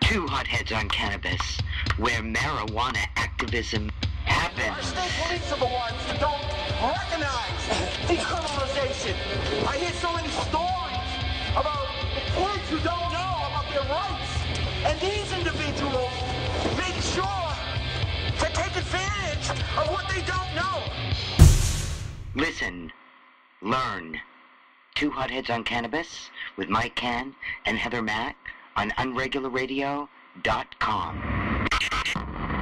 Two Hotheads on Cannabis, where marijuana activism happens. Our state police are the ones that don't recognize decriminalization. I hear so many stories about kids who don't know about their rights. And these individuals make sure to take advantage of what they don't know. Listen, learn. Two Hotheads on Cannabis with Mike Cann and Heather Mack on unregularradio.com.